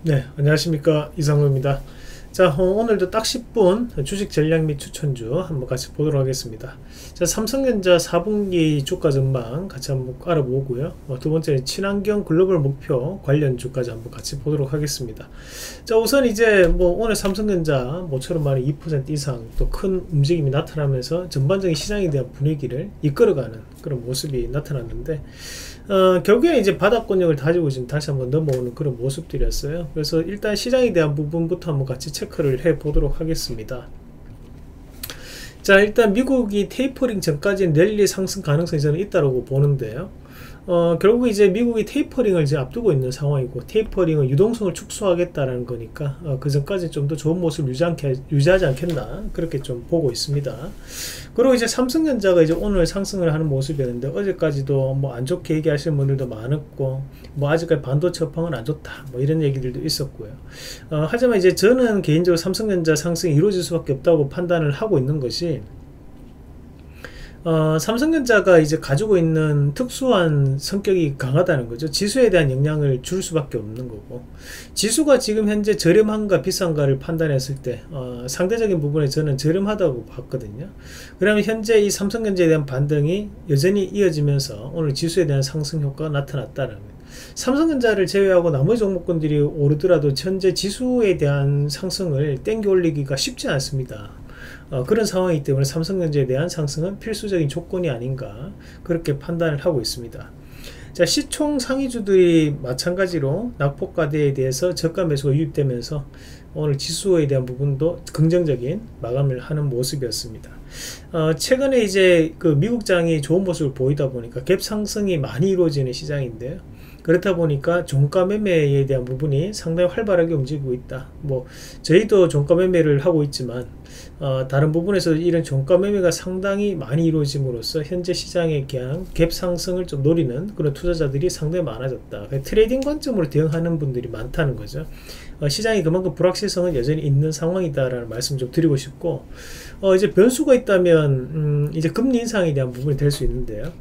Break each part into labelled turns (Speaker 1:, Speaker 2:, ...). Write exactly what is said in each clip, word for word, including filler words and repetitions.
Speaker 1: 네, 안녕하십니까, 이상로입니다. 자, 어, 오늘도 딱 십 분 주식 전략 및 추천주 한번 같이 보도록 하겠습니다. 자, 삼성전자 사 분기 주가 전망 같이 한번 알아보고요. 어, 두 번째는 친환경 글로벌 목표 관련 주까지 한번 같이 보도록 하겠습니다. 자, 우선 이제 뭐 오늘 삼성전자 모처럼 말해 이 퍼센트 이상 또 큰 움직임이 나타나면서 전반적인 시장에 대한 분위기를 이끌어가는 그런 모습이 나타났는데, 어, 결국에 이제 바닥권역을 다지고 지금 다시 한번 넘어오는 그런 모습들이었어요. 그래서 일단 시장에 대한 부분부터 한번 같이 체크를 해 보도록 하겠습니다. 자, 일단 미국이 테이퍼링 전까지는 랠리 상승 가능성이 저는 있다고 보는데요. 어, 결국 이제 미국이 테이퍼링을 이제 앞두고 있는 상황이고, 테이퍼링은 유동성을 축소하겠다라는 거니까 어, 그 전까지 좀 더 좋은 모습을 유지 않게, 유지하지 않겠나 그렇게 좀 보고 있습니다. 그리고 이제 삼성전자가 이제 오늘 상승을 하는 모습이었는데, 어제까지도 뭐 안 좋게 얘기하시는 분들도 많았고, 뭐 아직까지 반도체 업황은 안 좋다 뭐 이런 얘기들도 있었고요. 어, 하지만 이제 저는 개인적으로 삼성전자 상승이 이루어질 수밖에 없다고 판단을 하고 있는 것이, 어, 삼성전자가 이제 가지고 있는 특수한 성격이 강하다는 거죠. 지수에 대한 영향을 줄 수밖에 없는 거고, 지수가 지금 현재 저렴한가 비싼가를 판단했을 때 어, 상대적인 부분에 저는 저렴하다고 봤거든요. 그러면 현재 이 삼성전자에 대한 반등이 여전히 이어지면서 오늘 지수에 대한 상승 효과가 나타났다는 거예요. 삼성전자를 제외하고 나머지 종목군들이 오르더라도 현재 지수에 대한 상승을 땡겨 올리기가 쉽지 않습니다. 어, 그런 상황이기 때문에 삼성전자에 대한 상승은 필수적인 조건이 아닌가 그렇게 판단을 하고 있습니다. 자, 시총 상위주들이 마찬가지로 낙폭과대에 대해서 저가 매수가 유입되면서 오늘 지수에 대한 부분도 긍정적인 마감을 하는 모습이었습니다. 어, 최근에 이제 그 미국장이 좋은 모습을 보이다 보니까 갭 상승이 많이 이루어지는 시장인데요. 그렇다 보니까 종가 매매에 대한 부분이 상당히 활발하게 움직이고 있다. 뭐 저희도 종가 매매를 하고 있지만 어, 다른 부분에서 이런 종가 매매가 상당히 많이 이루어짐으로써 현재 시장의 그냥 갭 상승을 좀 노리는 그런 투자자들이 상당히 많아졌다. 트레이딩 관점으로 대응하는 분들이 많다는 거죠. 어, 시장이 그만큼 불확실성은 여전히 있는 상황이다라는 말씀 좀 드리고 싶고, 어, 이제 변수가 있다면 음, 이제 금리 인상에 대한 부분이 될 수 있는데요.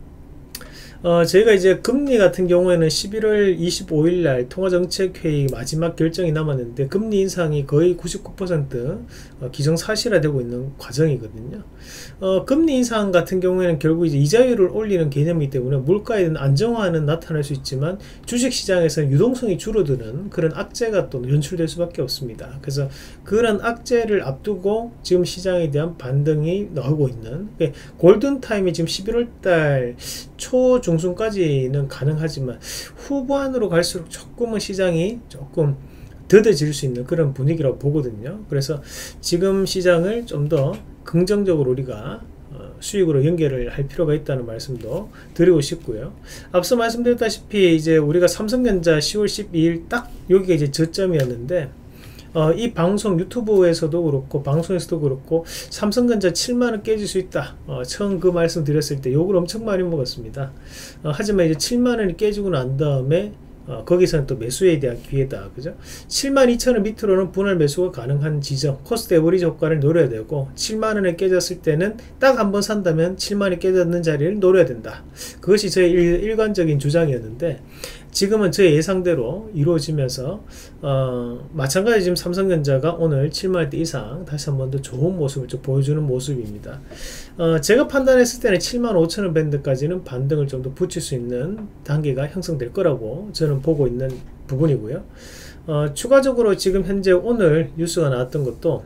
Speaker 1: 어, 저희가 이제 금리 같은 경우에는 십일월 이십오일 날 통화정책회의 마지막 결정이 남았는데, 금리 인상이 거의 구십구 퍼센트 어, 기정사실화되고 있는 과정이거든요. 어, 금리 인상 같은 경우에는 결국 이제 이자율을 올리는 개념이기 때문에 물가에 대한 안정화는 나타날 수 있지만 주식시장에서는 유동성이 줄어드는 그런 악재가 또 연출될 수밖에 없습니다. 그래서 그런 악재를 앞두고 지금 시장에 대한 반등이 나오고 있는, 그러니까 골든타임이 지금 십일월 달 초 중순까지는 가능하지만 후반으로 갈수록 조금은 시장이 조금 더뎌질 수 있는 그런 분위기라고 보거든요. 그래서 지금 시장을 좀 더 긍정적으로 우리가 어, 수익으로 연결을 할 필요가 있다는 말씀도 드리고 싶고요. 앞서 말씀드렸다시피 이제 우리가 삼성전자 시월 십이일 딱 여기가 이제 저점이었는데, 어, 이 방송 유튜브에서도 그렇고 방송에서도 그렇고 삼성전자 칠만원 깨질 수 있다, 어, 처음 그 말씀 드렸을 때 욕을 엄청 많이 먹었습니다. 어, 하지만 이제 칠만원이 깨지고 난 다음에 어, 거기서는 또 매수에 대한 기회다, 그죠? 칠만 이천원 밑으로는 분할 매수가 가능한 지점, 코스트 에버리지 효과를 노려야 되고, 칠만원에 깨졌을 때는 딱 한 번 산다면 칠만원이 깨졌는 자리를 노려야 된다. 그것이 저의 일, 일관적인 주장이었는데, 지금은 제 예상대로 이루어지면서 어, 마찬가지 지금 삼성전자가 오늘 칠만원대 이상 다시 한 번 더 좋은 모습을 좀 보여주는 모습입니다. 어, 제가 판단했을 때는 칠만 오천원 밴드까지는 반등을 좀 더 붙일 수 있는 단계가 형성될 거라고 저는 보고 있는 부분이고요. 어, 추가적으로 지금 현재 오늘 뉴스가 나왔던 것도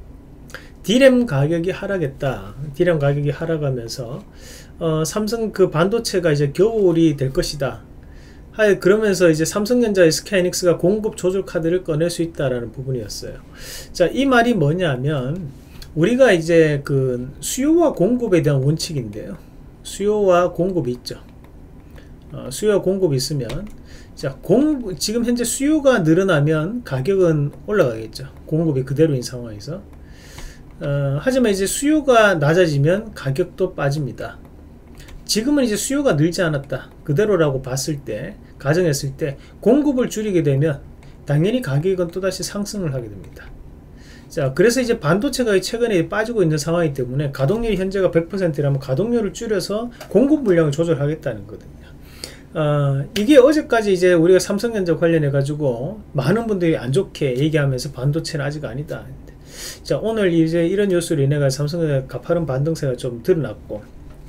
Speaker 1: 디램 가격이 하락했다. 디램 가격이 하락하면서 어, 삼성 그 반도체가 이제 겨울이 될 것이다. 하여 그러면서 이제 삼성전자의 스카이닉스가 공급 조절 카드를 꺼낼 수 있다라는 부분이었어요. 자, 이 말이 뭐냐면 우리가 이제 그 수요와 공급에 대한 원칙인데요. 수요와 공급이 있죠. 어, 수요와 공급이 있으면, 자, 공 지금 현재 수요가 늘어나면 가격은 올라가겠죠. 공급이 그대로인 상황에서. 어, 하지만 이제 수요가 낮아지면 가격도 빠집니다. 지금은 이제 수요가 늘지 않았다, 그대로라고 봤을 때, 가정했을 때 공급을 줄이게 되면 당연히 가격은 또다시 상승을 하게 됩니다. 자, 그래서 이제 반도체가 최근에 빠지고 있는 상황이기 때문에 가동률이 현재가 백 퍼센트라면 가동률을 줄여서 공급 물량을 조절하겠다는 거거든요. 어, 이게 어제까지 이제 우리가 삼성전자 관련해 가지고 많은 분들이 안 좋게 얘기하면서 반도체는 아직 아니다. 자, 오늘 이제 이런 뉴스로 인해 가지고 삼성전자 가파른 반등세가 좀 드러났고,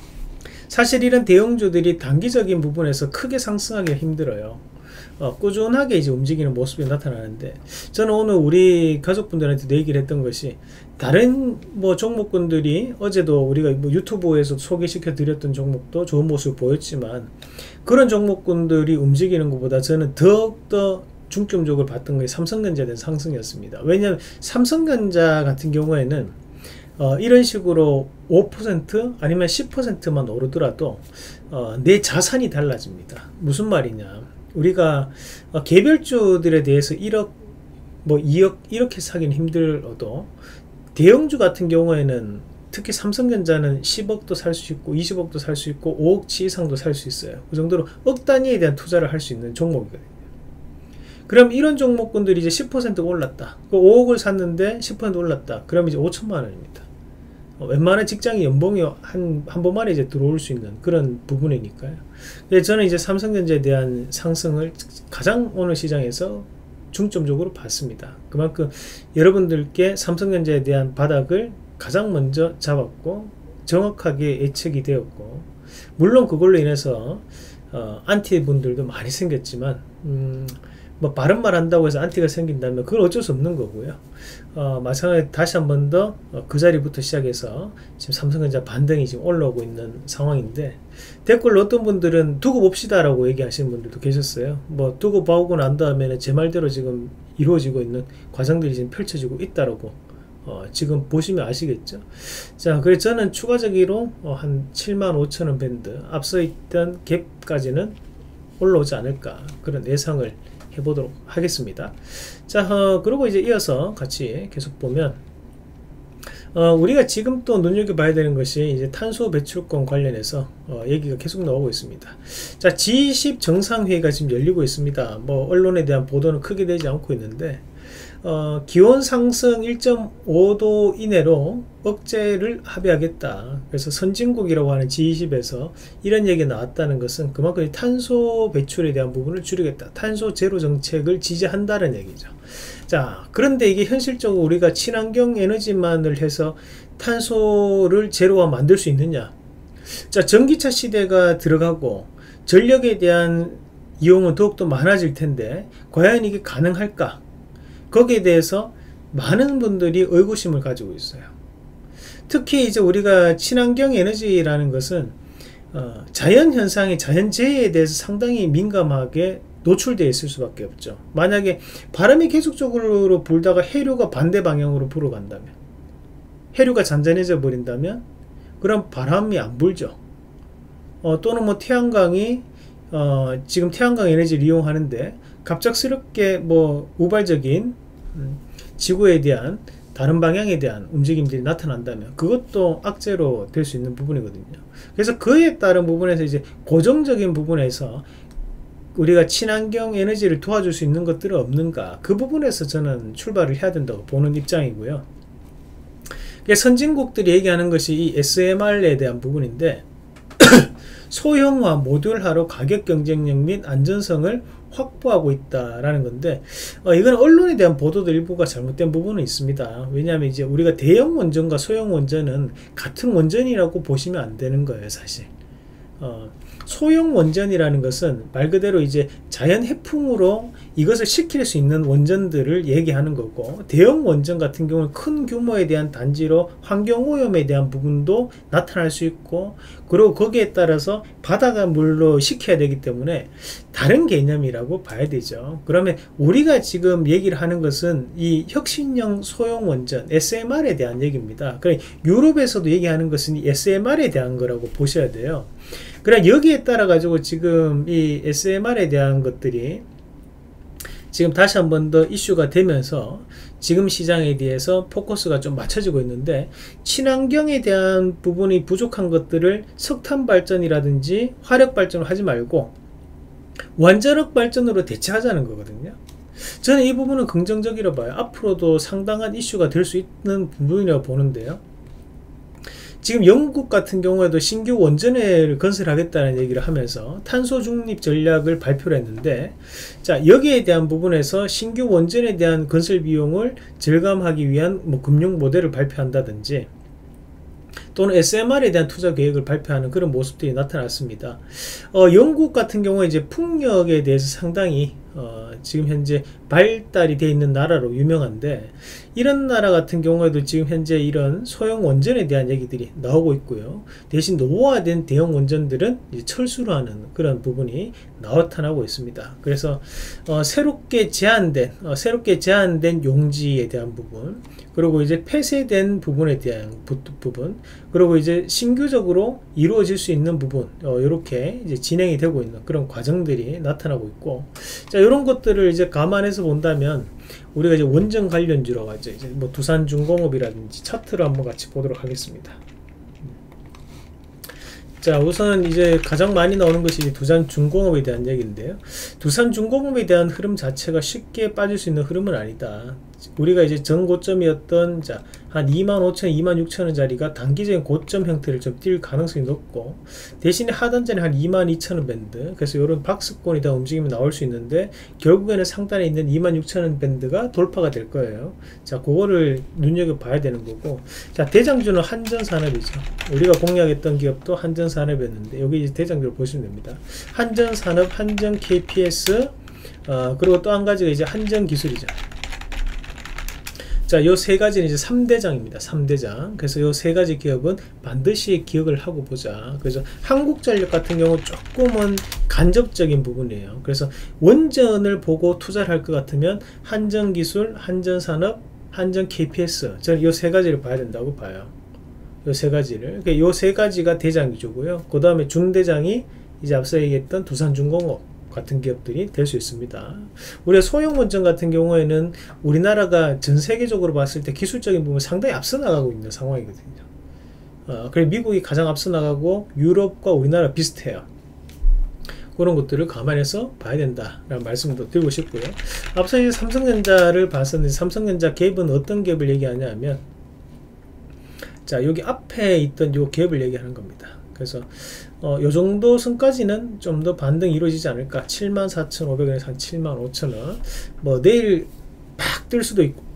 Speaker 1: 사실 이런 대형주들이 단기적인 부분에서 크게 상승하기 힘들어요. 어, 꾸준하게 이제 움직이는 모습이 나타나는데, 저는 오늘 우리 가족분들한테 얘기를 했던 것이, 다른 뭐 종목군들이 어제도 우리가 뭐 유튜브에서 소개시켜 드렸던 종목도 좋은 모습을 보였지만, 그런 종목군들이 움직이는 것보다 저는 더욱더 중점적으로 봤던 것이 삼성전자에 대한 상승이었습니다. 왜냐하면 삼성전자 같은 경우에는 어, 이런 식으로 오 퍼센트 아니면 십 퍼센트만 오르더라도 어, 내 자산이 달라집니다. 무슨 말이냐, 우리가 어, 개별주들에 대해서 일억 뭐 이억 이렇게 사기는 힘들어도 대형주 같은 경우에는, 특히 삼성전자는 십억도 살 수 있고 이십억도 살 수 있고 오억치 이상도 살 수 있어요. 그 정도로 억 단위에 대한 투자를 할 수 있는 종목이거든요. 그럼 이런 종목군들이 이제 십 퍼센트 올랐다, 오억을 샀는데 십 퍼센트 올랐다, 그럼 이제 오천만 원입니다. 어, 웬만한 직장인 연봉이 한, 한 번만에 이제 들어올 수 있는 그런 부분이니까요. 그래서 저는 이제 삼성전자에 대한 상승을 가장 오늘 시장에서 중점적으로 봤습니다. 그만큼 여러분들께 삼성전자에 대한 바닥을 가장 먼저 잡았고 정확하게 예측이 되었고, 물론 그걸로 인해서 어, 안티 분들도 많이 생겼지만, 음, 뭐 바른 말 한다고 해서 안티가 생긴다면 그건 어쩔 수 없는 거고요. 어, 마찬가지로 다시 한 번 더 그 어, 자리부터 시작해서 지금 삼성전자 반등이 지금 올라오고 있는 상황인데, 댓글로 어떤 분들은 두고 봅시다 라고 얘기하시는 분들도 계셨어요. 뭐 두고 보고 난 다음에는 제 말대로 지금 이루어지고 있는 과정들이 지금 펼쳐지고 있다라고 어, 지금 보시면 아시겠죠. 자, 그래서 저는 추가적으로 어, 한 칠만 오천 원 밴드 앞서 있던 갭까지는 올라오지 않을까, 그런 예상을 해보도록 하겠습니다. 자, 어, 그리고 이제 이어서 같이 계속 보면, 어, 우리가 지금 또 눈여겨봐야 되는 것이 이제 탄소 배출권 관련해서 어, 얘기가 계속 나오고 있습니다. 자, 지 이십 정상회의가 지금 열리고 있습니다. 뭐 언론에 대한 보도는 크게 되지 않고 있는데, 어, 기온 상승 일 점 오 도 이내로 억제를 합의하겠다. 그래서 선진국이라고 하는 지 이십에서 이런 얘기가 나왔다는 것은 그만큼 탄소 배출에 대한 부분을 줄이겠다, 탄소 제로 정책을 지지한다는 얘기죠. 자, 그런데 이게 현실적으로 우리가 친환경 에너지만을 해서 탄소를 제로화 만들 수 있느냐? 자, 전기차 시대가 들어가고 전력에 대한 이용은 더욱더 많아질 텐데 과연 이게 가능할까? 거기에 대해서 많은 분들이 의구심을 가지고 있어요. 특히 이제 우리가 친환경 에너지라는 것은 어, 자연현상의 자연재해에 대해서 상당히 민감하게 노출되어 있을 수밖에 없죠. 만약에 바람이 계속적으로 불다가 해류가 반대 방향으로 불어간다면, 해류가 잔잔해져 버린다면, 그럼 바람이 안 불죠. 어, 또는 뭐 태양광이 어, 지금 태양광 에너지를 이용하는데 갑작스럽게 뭐 우발적인 음, 지구에 대한 다른 방향에 대한 움직임들이 나타난다면 그것도 악재로 될 수 있는 부분이거든요. 그래서 그에 따른 부분에서 이제 고정적인 부분에서 우리가 친환경 에너지를 도와줄 수 있는 것들은 없는가, 그 부분에서 저는 출발을 해야 된다고 보는 입장이고요. 선진국들이 얘기하는 것이 이 에스엠알에 대한 부분인데 소형화 모듈화로 가격 경쟁력 및 안전성을 확보하고 있다라는 건데, 어, 이건 언론에 대한 보도도 일부가 잘못된 부분은 있습니다. 왜냐하면 이제 우리가 대형 원전과 소형 원전은 같은 원전이라고 보시면 안 되는 거예요, 사실. 어, 소형 원전이라는 것은 말 그대로 이제 자연 해풍으로 이것을 시킬 수 있는 원전들을 얘기하는 거고, 대형 원전 같은 경우는 큰 규모에 대한 단지로 환경오염에 대한 부분도 나타날 수 있고, 그리고 거기에 따라서 바다가 물로 식혀야 되기 때문에 다른 개념이라고 봐야 되죠. 그러면 우리가 지금 얘기를 하는 것은 이 혁신형 소형 원전 에스엠알에 대한 얘기입니다. 그래, 유럽에서도 얘기하는 것은 이 에스엠알에 대한 거라고 보셔야 돼요. 그래, 여기에 따라 가지고 지금 이 에스엠알에 대한 것들이 지금 다시 한 번 더 이슈가 되면서 지금 시장에 대해서 포커스가 좀 맞춰지고 있는데, 친환경에 대한 부분이 부족한 것들을 석탄 발전이라든지 화력 발전을 하지 말고 원자력 발전으로 대체하자는 거거든요. 저는 이 부분은 긍정적이라고 봐요. 앞으로도 상당한 이슈가 될 수 있는 부분이라고 보는데요. 지금 영국 같은 경우에도 신규 원전을 건설하겠다는 얘기를 하면서 탄소 중립 전략을 발표를 했는데, 자, 여기에 대한 부분에서 신규 원전에 대한 건설 비용을 절감하기 위한 뭐 금융 모델을 발표한다든지 또는 에스엠알에 대한 투자 계획을 발표하는 그런 모습들이 나타났습니다. 어, 영국 같은 경우에 이제 풍력에 대해서 상당히 어, 지금 현재 발달이 되어 있는 나라로 유명한데, 이런 나라 같은 경우에도 지금 현재 이런 소형 원전에 대한 얘기들이 나오고 있고요. 대신 노후화된 대형 원전들은 이제 철수를 하는 그런 부분이 나타나고 있습니다. 그래서 어, 새롭게 제한된 어, 새롭게 제한된 용지에 대한 부분, 그리고 이제 폐쇄된 부분에 대한 부, 부분, 그리고 이제 신규적으로 이루어질 수 있는 부분, 어, 이렇게 이제 진행이 되고 있는 그런 과정들이 나타나고 있고, 자, 이런 것들을 이제 감안해서 본다면 우리가 이제 원전 관련주로 하죠. 이제 뭐 두산중공업이라든지 차트를 한번 같이 보도록 하겠습니다. 자, 우선 이제 가장 많이 나오는 것이 두산중공업에 대한 얘기인데요. 두산중공업에 대한 흐름 자체가 쉽게 빠질 수 있는 흐름은 아니다. 우리가 이제 전 고점이었던 자, 한 이만 오천, 이만 육천 원짜리가 단기적인 고점 형태를 좀 띌 가능성이 높고, 대신에 하단전에 한 이만 이천 원 밴드, 그래서 이런 박스권이 다 움직이면 나올 수 있는데, 결국에는 상단에 있는 이만 육천 원 밴드가 돌파가 될 거예요. 자, 그거를 눈여겨봐야 되는 거고, 자, 대장주는 한전산업이죠. 우리가 공략했던 기업도 한전산업이었는데, 여기 이제 대장주를 보시면 됩니다. 한전산업, 한전 케이피에스, 어, 그리고 또 한 가지가 이제 한전기술이죠. 자, 요 세 가지는 이제 삼 대장입니다. 삼 대장. 그래서 요 세 가지 기업은 반드시 기억을 하고 보자. 그래서 한국전력 같은 경우 조금은 간접적인 부분이에요. 그래서 원전을 보고 투자를 할 것 같으면 한전기술, 한전산업, 한전 케이피에스, 저는 요 세 가지를 봐야 된다고 봐요. 요 세 가지를. 그러니까 요 세 가지가 대장이고요. 그 다음에 중대장이 이제 앞서 얘기했던 두산중공업 같은 기업들이 될 수 있습니다. 우리가 소형 원전 같은 경우에는 우리나라가 전 세계적으로 봤을 때 기술적인 부분 상당히 앞서 나가고 있는 상황이거든요. 어, 그래 미국이 가장 앞서 나가고 유럽과 우리나라 비슷해요. 그런 것들을 감안해서 봐야 된다라는 말씀도 드리고 싶고요. 앞서 이제 삼성전자를 봤었는데, 삼성전자 갭은 어떤 갭을 얘기하냐 하면, 자, 여기 앞에 있던 요 갭을 얘기하는 겁니다. 그래서 어, 요 정도 선까지는 좀 더 반등이 이루어지지 않을까. 칠만 사천오백 원에서 한 칠만 오천 원, 뭐 내일 팍 뜰 수도 있고,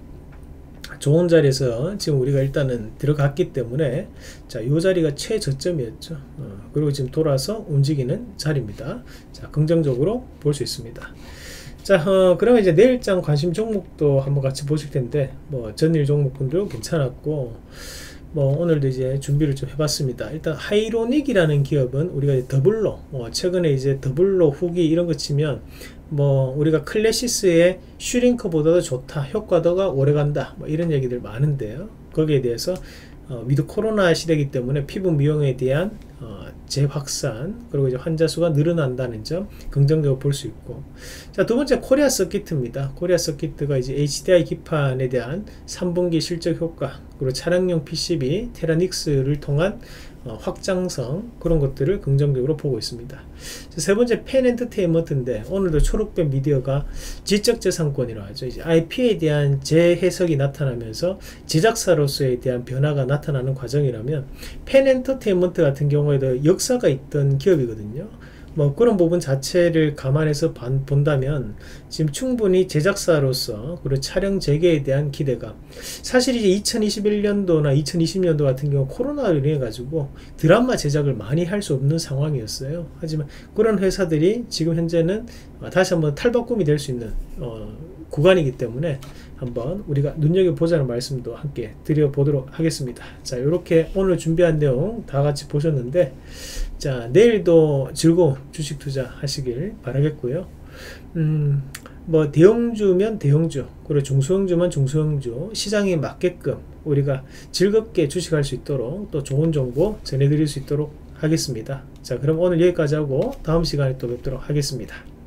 Speaker 1: 좋은 자리에서 지금 우리가 일단은 들어갔기 때문에, 자, 요 자리가 최저점이었죠. 어, 그리고 지금 돌아서 움직이는 자리입니다. 자, 긍정적으로 볼 수 있습니다. 자, 어, 그러면 이제 내일장 관심 종목도 한번 같이 보실 텐데, 뭐 전일 종목분도 괜찮았고, 뭐 오늘도 이제 준비를 좀 해봤습니다. 일단 하이로닉이라는 기업은 우리가 이제 더블로, 어, 최근에 이제 더블로 후기 이런 거 치면 뭐 우리가 클래시스의 슈링크보다도 좋다, 효과도가 오래간다, 뭐 이런 얘기들 많은데요. 거기에 대해서 어, 위드 코로나 시대이기 때문에 피부 미용에 대한 어, 재확산, 그리고 이제 환자 수가 늘어난다는 점 긍정적으로 볼 수 있고, 자, 두 번째 코리아 서키트입니다. 코리아 서키트가 이제 에이치디아이 기판에 대한 삼 분기 실적 효과, 그리고 차량용 피씨비 테라닉스를 통한 어, 확장성, 그런 것들을 긍정적으로 보고 있습니다. 자, 세 번째 펜엔터테인먼트인데, 오늘도 초록빛 미디어가 지적재산권이라고 하죠. 이제 아이피에 대한 재해석이 나타나면서 제작사로서에 대한 변화가 나타나는 과정이라면, 펜엔터테인먼트 같은 경우에도 역사가 있던 기업이거든요. 뭐 그런 부분 자체를 감안해서 반, 본다면 지금 충분히 제작사로서, 그리고 촬영 재개에 대한 기대감, 사실 이제 이천이십일 년도나 이천이십 년도 같은 경우 코로나로 인해 가지고 드라마 제작을 많이 할 수 없는 상황이었어요. 하지만 그런 회사들이 지금 현재는 다시 한번 탈바꿈이 될 수 있는 어, 구간이기 때문에 한번 우리가 눈여겨보자는 말씀도 함께 드려보도록 하겠습니다. 자, 이렇게 오늘 준비한 내용 다 같이 보셨는데, 자, 내일도 즐거운 주식 투자 하시길 바라겠고요. 음, 뭐 대형주면 대형주, 그리고 중소형주면 중소형주, 시장에 맞게끔 우리가 즐겁게 주식할 수 있도록 또 좋은 정보 전해드릴 수 있도록 하겠습니다. 자, 그럼 오늘 여기까지 하고 다음 시간에 또 뵙도록 하겠습니다.